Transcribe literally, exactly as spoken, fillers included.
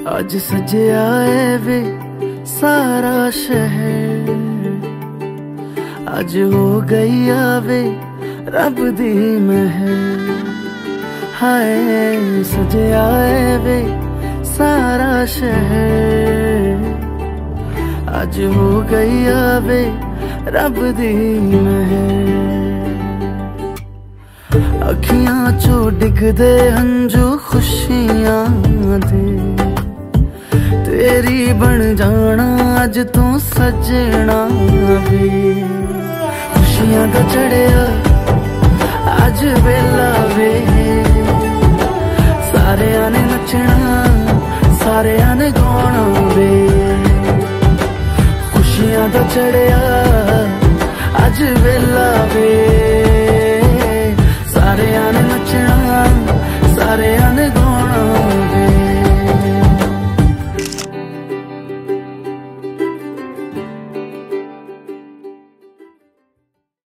अज सजया है वे सारा शहर, अज हो गई आवे रब दी महर। हाय सजया है वे सारा शहर, अज हो गई आवे रब दी महर। अखियां चो डिगदे हंजू खुशियां दे, तेरी बन जाना अज तू सजना वे। खुशियां दा चढ़िया अज वेला वे, सारेयां ने नचना सारेयां ने गाना वे। खुशियां दा चढ़िया